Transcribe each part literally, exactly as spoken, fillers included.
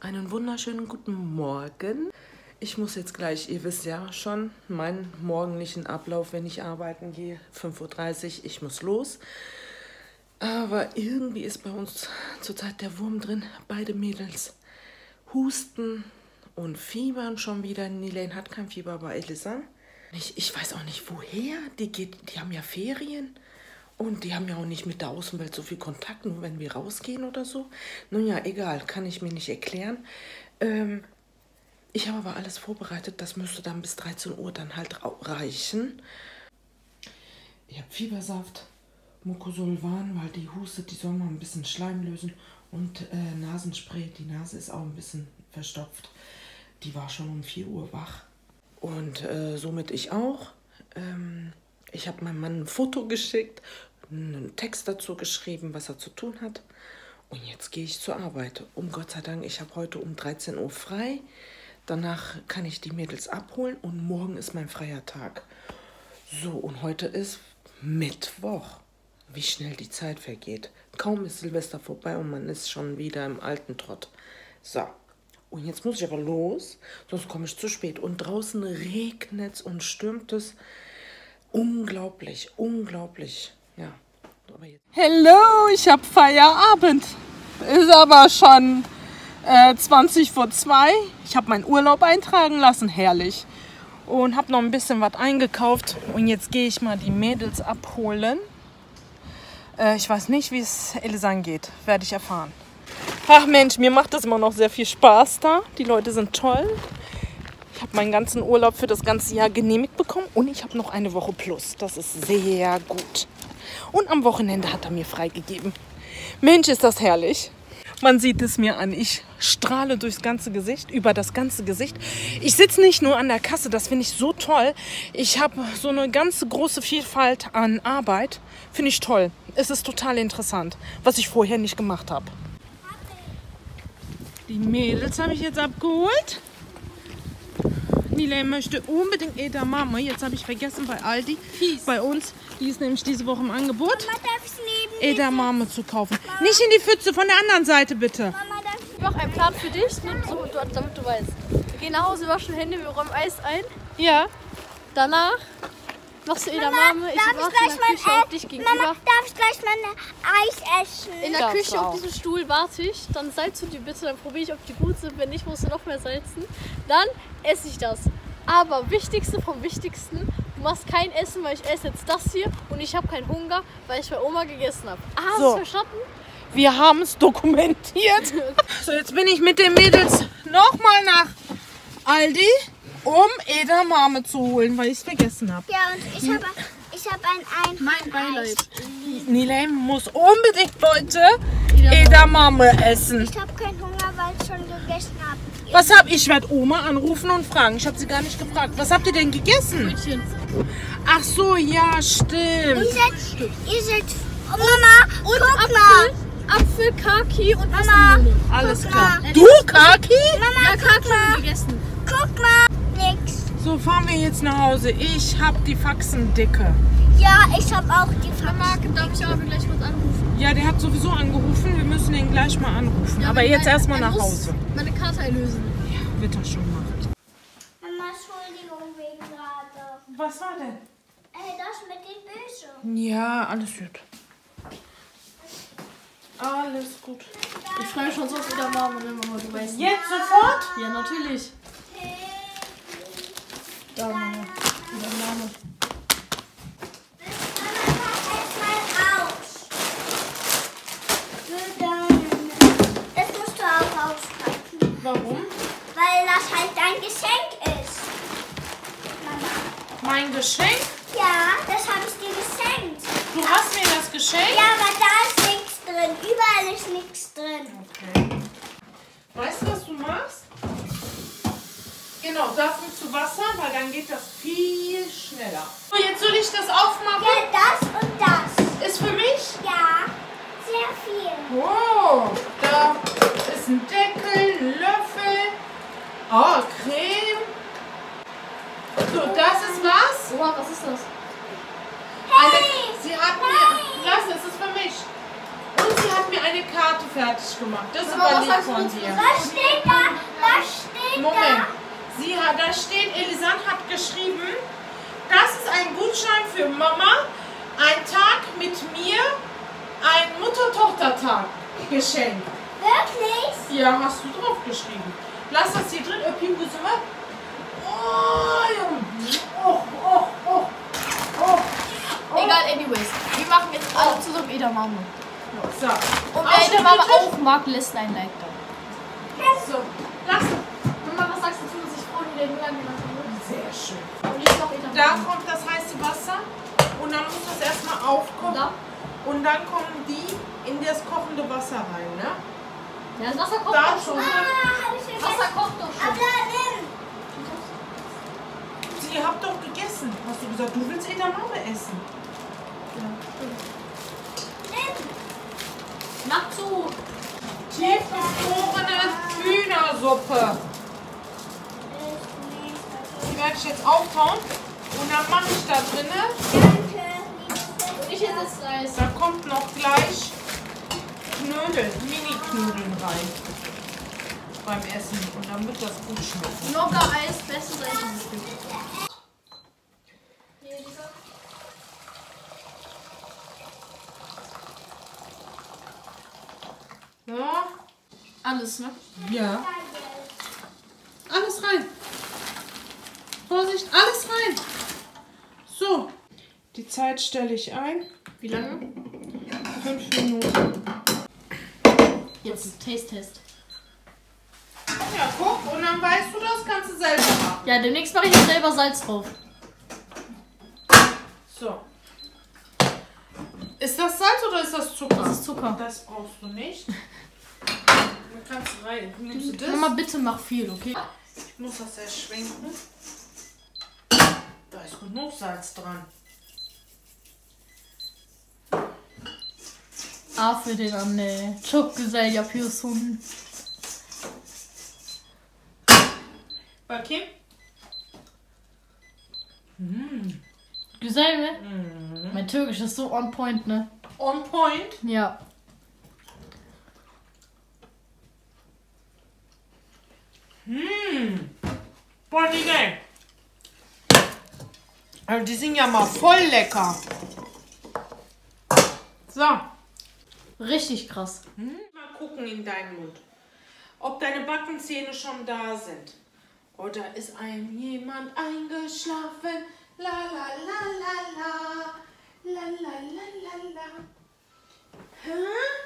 Einen wunderschönen guten Morgen. Ich muss jetzt gleich, ihr wisst ja schon, meinen morgendlichen Ablauf, wenn ich arbeiten gehe, fünf Uhr dreißig, ich muss los. Aber irgendwie ist bei uns zurzeit der Wurm drin. Beide Mädels husten und fiebern schon wieder. Nilane hat kein Fieber, aber Elisa. Ich, ich weiß auch nicht, woher. Die, geht, die haben ja Ferien. Und die haben ja auch nicht mit der Außenwelt so viel Kontakt, nur wenn wir rausgehen oder so. Nun ja, egal, kann ich mir nicht erklären. Ähm, ich habe aber alles vorbereitet, das müsste dann bis dreizehn Uhr dann halt reichen. Ich habe Fiebersaft, Mucosolvan, weil die hustet, die soll mal ein bisschen Schleim lösen. Und äh, Nasenspray, die Nase ist auch ein bisschen verstopft. Die war schon um vier Uhr wach. Und äh, somit ich auch. Ähm, ich habe meinem Mann ein Foto geschickt, einen Text dazu geschrieben, was er zu tun hat. Und jetzt gehe ich zur Arbeit. Um Gott sei Dank, ich habe heute um dreizehn Uhr frei. Danach kann ich die Mädels abholen und morgen ist mein freier Tag. So, und heute ist Mittwoch. Wie schnell die Zeit vergeht. Kaum ist Silvester vorbei und man ist schon wieder im alten Trott. So, und jetzt muss ich aber los, sonst komme ich zu spät. Und draußen regnet es und stürmt es. Unglaublich, unglaublich. Ja. Aber jetzt. Hello, ich habe Feierabend. Ist aber schon äh, zwanzig vor zwei. Ich habe meinen Urlaub eintragen lassen, herrlich. Und habe noch ein bisschen was eingekauft. Und jetzt gehe ich mal die Mädels abholen. Äh, ich weiß nicht, wie es Elisa geht. Werde ich erfahren. Ach Mensch, mir macht das immer noch sehr viel Spaß da. Die Leute sind toll. Ich habe meinen ganzen Urlaub für das ganze Jahr genehmigt bekommen. Und ich habe noch eine Woche plus. Das ist sehr gut. Und am Wochenende hat er mir freigegeben. Mensch, ist das herrlich. Man sieht es mir an. Ich strahle durchs ganze Gesicht, über das ganze Gesicht. Ich sitze nicht nur an der Kasse, das finde ich so toll. Ich habe so eine ganz große Vielfalt an Arbeit. Finde ich toll. Es ist total interessant, was ich vorher nicht gemacht habe. Die Mädels habe ich jetzt abgeholt. Nilane möchte unbedingt Edamame. Jetzt habe ich vergessen bei Aldi, Fies. bei uns, die ist nämlich diese Woche im Angebot, Edamame zu kaufen. Mama. Nicht in die Pfütze, von der anderen Seite bitte. Mama, ich mache einen Plan für dich, nur so, damit du weißt. Wir gehen nach Hause, waschen Hände, wir räumen Eis ein. Ja. Danach machst du Edamame, ich warte in der Küche auf dich gegenüber. Mama, darf ich gleich mal ein Eis essen? In der Küche auf diesem Stuhl warte ich, dann salzt du die bitte, dann probiere ich, ob die gut sind. Wenn nicht, musst du noch mehr salzen. Dann esse ich das. Aber Wichtigste vom Wichtigsten, du machst kein Essen, weil ich esse jetzt das hier und ich habe keinen Hunger, weil ich bei Oma gegessen habe. Ah, hast du So. es verstanden? Wir haben es dokumentiert. So, jetzt bin ich mit den Mädels nochmal nach Aldi, um Edamame zu holen, weil ich es vergessen habe. Ja, und ich habe ich hab ein Einhorn. Mein Beileid. Nilane muss unbedingt heute Edamame essen. Ich habe keinen Hunger, weil ich schon gegessen habe. Was hab ich? Ich werde Oma anrufen und fragen. Ich habe sie gar nicht gefragt. Was habt ihr denn gegessen? Brötchen. Ach so, ja, stimmt. Ihr seid, ihr seid, oh Mama, Und guck Apfel, mal. Apfel, Kaki und Mama, Wassermelone. Alles guck klar. mal. Du, Kaki? Mama, Ja, guck Kaki haben wir mal. gegessen. Guck mal. Nix. So, fahren wir jetzt nach Hause. Ich hab die Faxen dicke. Ja, ich habe auch die Mama, Faxen. darf ich aber gleich kurz anrufen? Ja, der hat sowieso angerufen. Wir müssen ihn gleich mal anrufen. Ja, Aber weil jetzt er- erstmal er nach muss Hause. Meine Karte einlösen. Ja, wird er schon machen. Mama, Entschuldigung wegen gerade. Was war denn? Ey, das mit den Bösen. Ja, alles gut. Alles gut. Ich freue mich schon so auf Edamame, ne, Mama, du weißt. Jetzt sofort? Ja, natürlich. Da, Mama. Edamame. Das musst du auch auspacken. Warum? Weil das halt dein Geschenk ist. Mama. Mein Geschenk? Ja, das habe ich dir geschenkt. Du hast mir das geschenkt? Ja, aber da ist nichts drin. Überall ist nichts drin. Okay. Weißt du, was du machst? Genau, das mit zu Wasser, weil dann geht das viel schneller. So, jetzt soll ich das aufmachen? Ja, das und das. Ist für mich? Ja, sehr viel. Wow, da ist ein Deckel, ein Löffel. Oh, Creme. So, das ist was? Oha, was ist das? Eine, sie hat mir, lass es, ist für mich. Und sie hat mir eine Karte fertig gemacht. Das ist Mama, aber was lieb sagst du von dazu? dir. Was steht da Ja, da steht, Elisant hat geschrieben, das ist ein Gutschein für Mama, ein Tag mit mir, ein Mutter-Tochter-Tag Geschenk. Wirklich? Ja, hast du drauf geschrieben. Lass das hier drin, öppi, wo sind wir? Oh, ja. Och, och, och, och, och. Egal, anyways. Wir machen jetzt alle zusammen Edamame. So, Und wer Edamame auch mag, lässt ein Like da. so, lass. Mama, was sagst du zu, dass ich vorhin den Müll angemacht habe? Sehr schön. Und ich noch Edamame. Da kommt das heiße Wasser und dann muss das erstmal aufkochen. Da? Und dann kommen die in das kochende Wasser rein, ne? Ja, das Wasser kocht Da doch schon. schon. Ah, hab ich vergessen. Wasser kocht doch schon. Aber nimm. Ihr habt doch gegessen. Hast du gesagt, du willst Edamame essen? Nimm. Mach zu. Tiefgefrorene Hühnersuppe. Die werde ich jetzt auftauen und dann mache ich da drinne. Danke. Und ich jetzt das Reis. Da kommt noch gleich Knödel, Mini-Knödeln rein beim Essen und dann wird das gut schmecken. Nogger-Eis, beste Seite. Hier, dieser. Ja. Alles, ne? Ja. Alles rein. Vorsicht, alles rein. So, die Zeit stelle ich ein. Wie lange? Fünf Minuten. Jetzt Taste-Test. Ja, guck, und dann weißt du das, kannst du selber machen. Ja, demnächst mache ich jetzt selber Salz drauf. So. Ist das Salz oder ist das Zucker? Das ist Zucker. Das brauchst du nicht. Dann kannst du rein. Nimmst du das? Mama, bitte mach viel, okay? Ich muss das erst schwenken. Da ist genug Salz dran. A für den Anne. Çok güzel yapıyorsun. Bakayım. Mm. Güzel mi? Mm. Mein Türkisch ist so on point, ne? On point. Ja. Mm. Boah, die geil. Also die sind ja mal voll lecker. So. Richtig krass. Hm? Mal gucken in deinen Mund, ob deine Backenzähne schon da sind. Oder ist ein jemand eingeschlafen? La la la la la. La la la la la. Hä?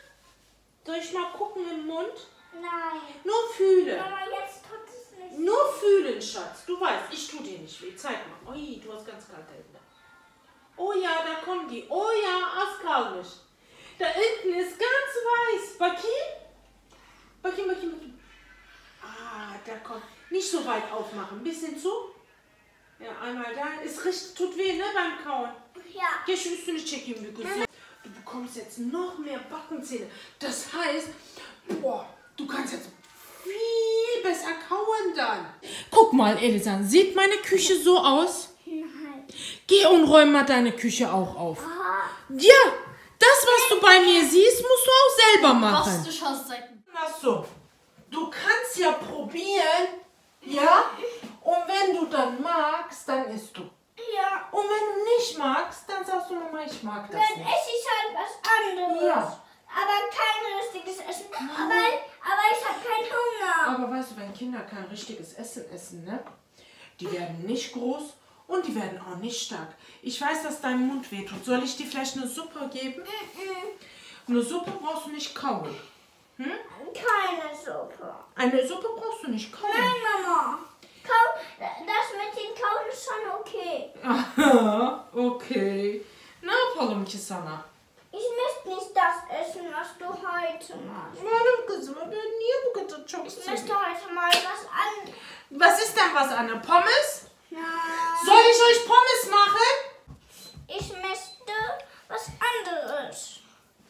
Soll ich mal gucken im Mund? Nein. Nur fühlen. Mama, jetzt tut es nicht. Nur fühlen, Schatz. Du weißt, ich tu dir nicht weh. Zeig mal. Ui, du hast ganz kalte Hände. Oh ja, da kommen die. Oh ja, askalmisch. Da hinten ist ganz weiß. Bakim? Bakim, Bakim, Bakim. Ah, da kommt. Nicht so weit aufmachen. Ein bisschen zu. Ja, einmal da. Es riecht, tut weh, ne, beim Kauen. Ja. Geh üstüne çekeyim bir kızım. Du bekommst jetzt noch mehr Backenzähne. Das heißt, boah, du kannst jetzt viel besser kauen dann. Guck mal, Elisa, sieht meine Küche so aus? Nein. Geh und räum mal deine Küche auch auf. Ah. Ja, das, was du bei mir siehst, musst du auch selber Was machen. du schaust Seiten. Ach so, du kannst ja probieren, ja? Und wenn du dann magst, dann isst du. Ja. Und wenn du nicht magst, dann sagst du, Mama, ich mag das Dann nicht. esse ich halt was anderes. Ja. Aber kein richtiges Essen. Aber, aber ich habe keinen Hunger. Aber weißt du, wenn Kinder kein richtiges Essen essen, ne? Die werden nicht groß und die werden auch nicht stark. Ich weiß, dass dein Mund wehtut. Soll ich dir vielleicht eine Suppe geben? Mm-mm. Eine Suppe brauchst du nicht kauen. Hm? Keine Suppe. Eine Suppe brauchst du nicht kauen. Nein, Mama. Kau, das mit den Kauen ist schon okay. Aha, okay. Ne yapalım ki sana? Ich möchte nicht das essen, was du heute machst. Benim kızım, ben niye bu kadar çok Ich seviyorum? möchte heute mal was anderes. Was ist denn was, Anne? Pommes? Nein. Soll ich euch Pommes machen? Ich möchte was anderes.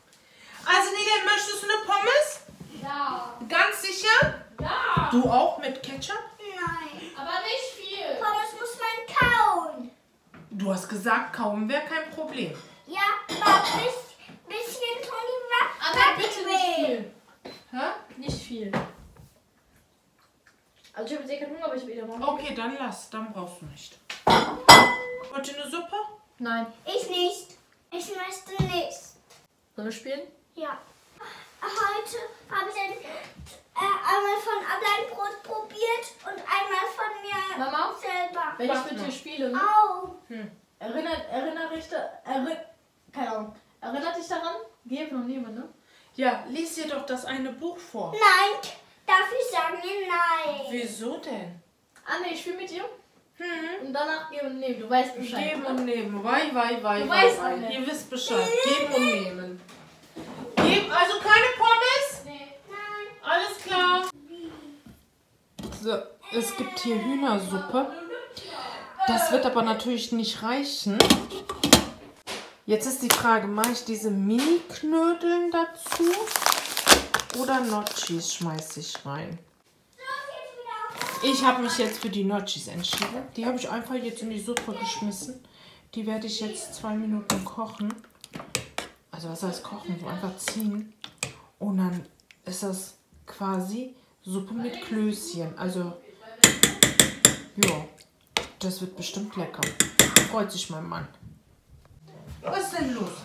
Also Nile, möchtest du eine Pommes? Ja. Ganz sicher? Ja. Du auch mit Ketchup? Nein. Aber nicht viel. Pommes muss man kauen. Du hast gesagt, kaum wäre kein Problem. Ja, aber bis, bisschen tun die Wa- Aber bitte Backen nicht weh. viel. Hä? Nicht viel. Also ich habe sehr keinen Hunger, aber ich will wieder machen. Okay, dann lass, dann brauchst du nicht. Wollt ihr eine Suppe? Nein. Ich nicht. Ich möchte nicht. Sollen wir spielen? Ja. Heute habe ich ein, äh, einmal von Abendbrot probiert und einmal von mir Mama? selber. Wenn Was ich mit noch? dir spiele, ne? Au. Hm. Erinnert, erinnere ich da, erinn, keine Ahnung. Erinnert dich daran? Geben und nehmen, ne? Ja, lies dir doch das eine Buch vor. Nein. Darf ich sagen nein? Wieso denn? Ah ne, ich spiele mit dir. Hm. Und danach geben und nehmen. Du weißt Bescheid. Geben und nehmen. Wei, wei, wei, Du wei, weißt wei. alle. Ihr wisst Bescheid. Geben und nehmen. Geben, also keine Pommes? Nee. Nein. Alles klar. So, es gibt hier Hühnersuppe. Das wird aber natürlich nicht reichen. Jetzt ist die Frage, mache ich diese Mini-Knödeln dazu oder Notchis schmeiße ich rein? Ich habe mich jetzt für die Notchis entschieden. Die habe ich einfach jetzt in die Suppe geschmissen. Die werde ich jetzt zwei Minuten kochen. Also was heißt kochen? So einfach ziehen. Und dann ist das quasi Suppe mit Klößchen. Also, ja, das wird bestimmt lecker. Freut sich mein Mann. Was ist denn los?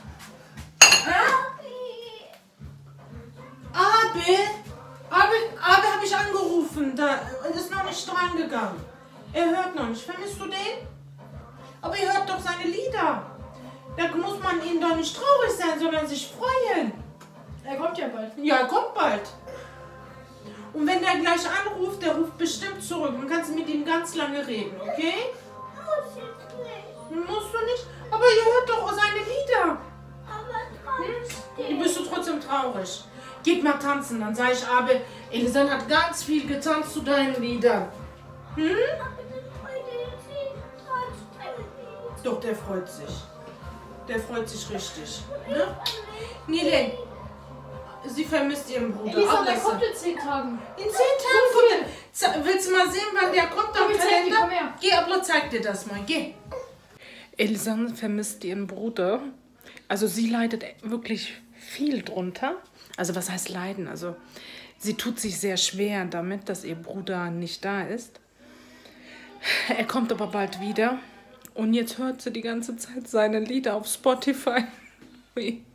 Abel? Abel, Abel habe ich angerufen. Da ist noch nicht dran gegangen. Er hört noch nicht. Vermisst du den? Aber ihr hört doch seine Lieder. Da muss man ihn doch nicht traurig sein, sondern sich freuen. Er kommt ja bald. Ja, er kommt bald. Und wenn der gleich anruft, der ruft bestimmt zurück. Dann kannst du mit ihm ganz lange reden, okay? Muss ich nicht. Musst du nicht? Aber ihr hört doch auch seine Lieder. Aber trotzdem. Du bist du trotzdem traurig. Geht mal tanzen, dann sage ich Abel, Elisan hat ganz viel getanzt zu deinen Liedern. Hm? Aber das freut sich trotzdem nicht. Doch, der freut sich. Der freut sich richtig. Ne? Nile, sie vermisst ihren Bruder. Elisa, der Ablasse. kommt in zehn Tagen. In zehn Tagen kommt er. Ze- Willst du mal sehen, wann der kommt am Komm, ich zeig dir, Kalender? komm her. Geh, Abla, zeig dir das mal. Geh. Elisan vermisst ihren Bruder. Also sie leidet wirklich viel drunter. Also was heißt leiden? Also sie tut sich sehr schwer damit, dass ihr Bruder nicht da ist. Er kommt aber bald wieder. Und jetzt hört sie die ganze Zeit seine Lieder auf Spotify. Ui.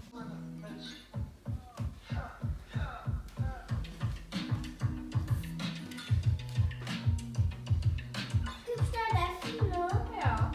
Gibt's da Delfine? Ja.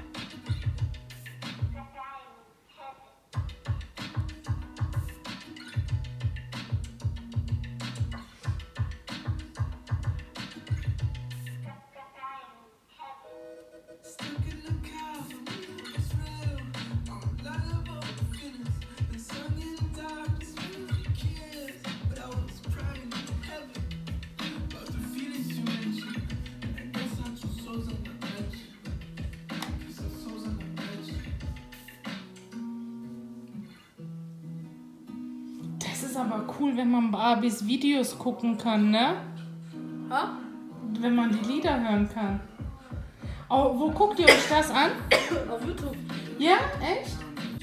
Das ist aber cool, wenn man Barbies Videos gucken kann, ne? Ha? Wenn man die Lieder hören kann. Oh, wo guckt ihr euch das an? Auf YouTube. Ja, echt?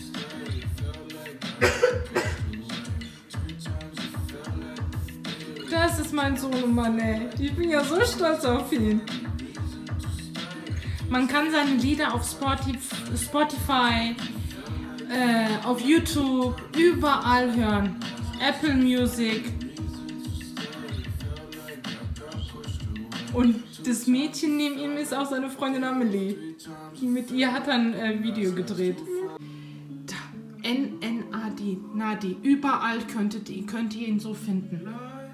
Das ist mein Sohnemann, ey. Ich bin ja so stolz auf ihn. Man kann seine Lieder auf Spotify, Spotify äh, auf YouTube, überall hören. Apple Music. Und das Mädchen neben ihm ist auch seine Freundin Amelie. Mit ihr hat er ein äh, Video gedreht. Da, N N A D, Nadi. Überall könntet ihr, könnt ihr ihn so finden.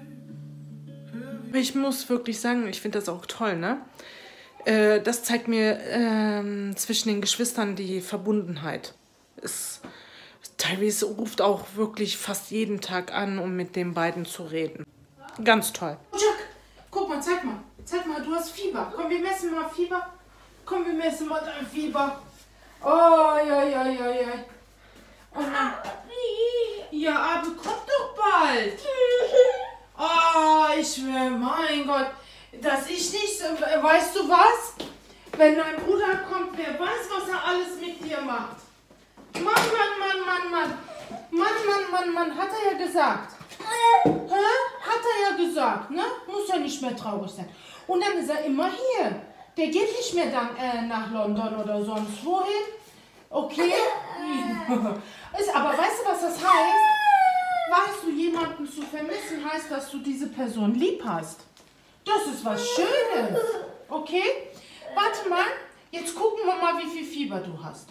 Ich muss wirklich sagen, ich finde das auch toll, ne? Äh, das zeigt mir ähm, zwischen den Geschwistern die Verbundenheit. Es, Tyrese ruft auch wirklich fast jeden Tag an, um mit den beiden zu reden. Ganz toll. Jack, guck mal, zeig mal. Zeig mal, du hast Fieber. Komm, wir messen mal Fieber. Komm, wir messen mal dein Fieber. Oh, ja, ja, ja, ja. Oh nein. Ja, aber komm doch bald. Oh, ich will, mein Gott. Dass ich nicht, äh, weißt du was? Wenn dein Bruder kommt, wer weiß, was er alles mit dir macht. Mann, Mann, Mann, Mann, Mann. Mann, Mann, Mann, Mann, hat er ja gesagt. Hä? Hat er ja gesagt, ne? Muss ja nicht mehr traurig sein. Und dann ist er immer hier. Der geht nicht mehr dann äh, nach London oder sonst wohin. Okay? Ist, aber weißt du, was das heißt? Weißt du, jemanden zu vermissen, heißt, dass du diese Person lieb hast. Das ist was Schönes. Okay? Warte mal. Jetzt gucken wir mal, wie viel Fieber du hast.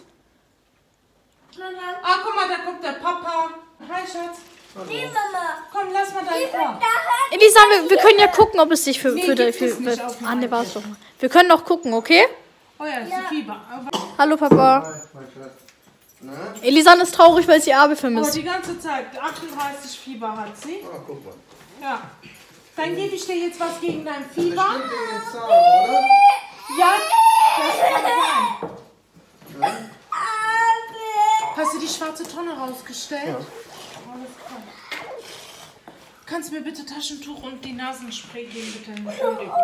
Ah, guck mal, da kommt der Papa. Hi, Schatz. Nee, Mama. Komm, lass mal dein Ohr. Elisa, wir, wir können ja gucken, ob es sich für... Nee, für, gibt für, es nicht für auf dem ah, nee, war's iPad. doch. Wir können noch gucken, okay? Oh ja, das ist Fieber. Aber Hallo, Papa. Elisan ist traurig, weil sie Abi oh, vermisst. die ganze Zeit. achtunddreißig Fieber hat sie. Ah, guck mal. Ja. Dann gebe ich dir jetzt was gegen dein Fieber. Bestimmt wegen dem Zahn, oder? Ja, das kann sein. Hast du die schwarze Tonne rausgestellt? Ja. Alles klar. Kannst du mir bitte Taschentuch und die Nasenspray geben, bitte? Entschuldigung.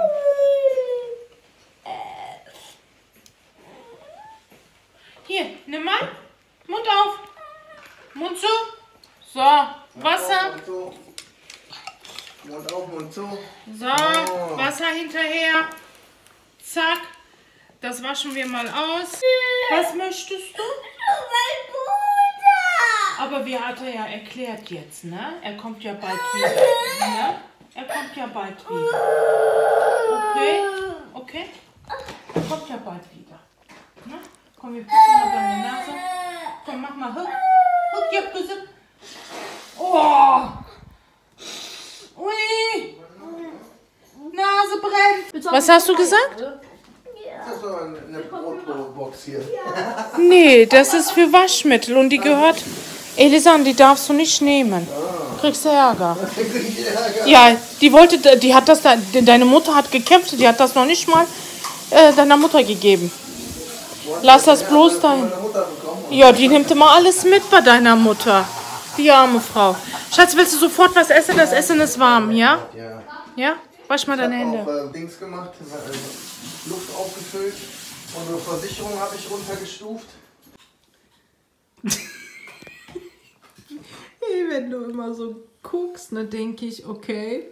Hier, nimm mal. Mund auf. Mund zu. So, Wasser. Mund auf, Mund auf, Mund zu. So, Oh. Wasser hinterher. Zack. Das waschen wir mal aus. Was möchtest du? Mein Bruder. Aber wie hat er ja erklärt jetzt, ne? Er kommt ja bald wieder. Ne? Er kommt ja bald wieder. Okay? Okay? Er kommt ja bald wieder. Ne? Komm, wir putzen mal deine Nase. Komm, mach mal. Huck. Huck, ja, bitte. Oh! Ui! Nase brennt. Was hast du gesagt? Das ist doch eine Brotbox hier. Nee, das ist für Waschmittel und die gehört... Elisan, die darfst du nicht nehmen. Kriegst du Ärger. Ja, die wollte, die hat das, da, deine Mutter hat gekämpft, die hat das noch nicht mal äh, deiner Mutter gegeben. Lass das bloß dahin. Ja, die nimmt immer alles mit bei deiner Mutter. Die arme Frau. Schatz, willst du sofort was essen? Das Essen ist warm, ja? Ja. Ja? Wasch mal deine Ich Hände. habe auch äh, Dings gemacht, äh, Luft aufgefüllt. Unsere Versicherung habe ich runtergestuft. Hey, wenn du immer so guckst, dann denke ich, okay.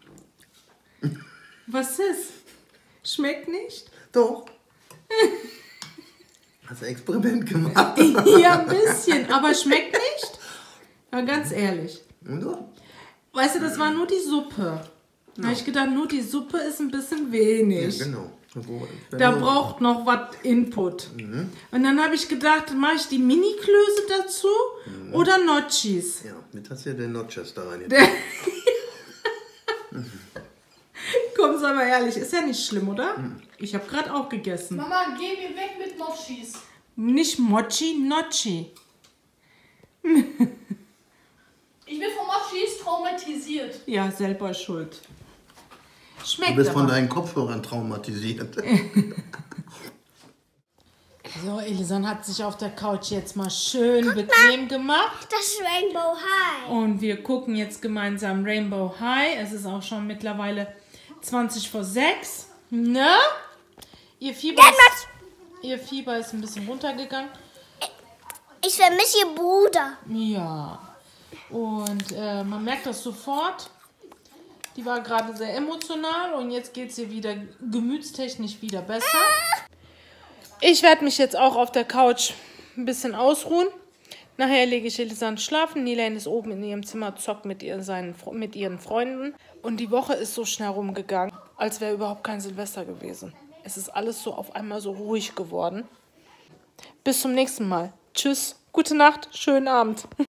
Was ist? Schmeckt nicht? Doch. Hast du ein Experiment gemacht? Ja, ein bisschen, aber schmeckt nicht? Ja, ganz ehrlich. Und so? Weißt du, das war nur die Suppe. Da habe ich gedacht, nur die Suppe ist ein bisschen wenig. Ja, genau. Da braucht noch was Input. Mhm. Und dann habe ich gedacht, mache ich die Mini-Klöße dazu mhm. oder Notchis? Ja, mit hast du ja den Notches da rein. Komm, sei mal ehrlich, ist ja nicht schlimm, oder? Mhm. Ich habe gerade auch gegessen. Mama, geh mir weg mit Mochis. Nicht Mochi, Notchi. Ich bin von Mochis traumatisiert. Ja, selber schuld. Schmeckt Du bist aber. von deinen Kopfhörern traumatisiert. So, Elisan hat sich auf der Couch jetzt mal schön bequem gemacht. Das ist Rainbow High. Und wir gucken jetzt gemeinsam Rainbow High. Es ist auch schon mittlerweile zwanzig vor sechs. Ne? Ihr Fieber, ist, ihr Fieber ist ein bisschen runtergegangen. Ich vermisse ihr Bruder. Ja. Und äh, man merkt das sofort. Die war gerade sehr emotional und jetzt geht es ihr wieder gemütstechnisch wieder besser. Ich werde mich jetzt auch auf der Couch ein bisschen ausruhen. Nachher lege ich Elisan schlafen. Nilan ist oben in ihrem Zimmer, zockt mit, ihr, seinen, mit ihren Freunden. Und die Woche ist so schnell rumgegangen, als wäre überhaupt kein Silvester gewesen. Es ist alles so auf einmal so ruhig geworden. Bis zum nächsten Mal. Tschüss, gute Nacht, schönen Abend.